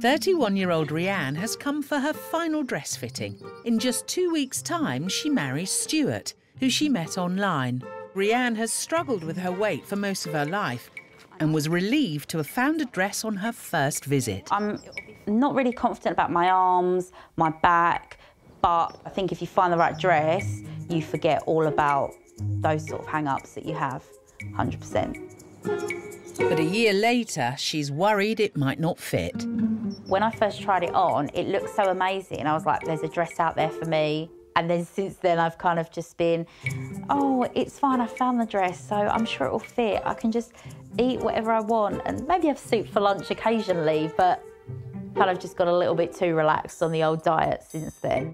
31-year-old Rianne has come for her final dress fitting. In just 2 weeks' time, she marries Stuart, who she met online. Rianne has struggled with her weight for most of her life and was relieved to have found a dress on her first visit. I'm not really confident about my arms, my back, but I think if you find the right dress, you forget all about those sort of hang-ups that you have, 100%. But a year later, she's worried it might not fit. When I first tried it on, it looked so amazing. I was like, there's a dress out there for me. And then since then, I've kind of just been, oh, it's fine, I found the dress, so I'm sure it'll fit. I can just eat whatever I want and maybe have soup for lunch occasionally, but kind of just got a little bit too relaxed on the old diet since then.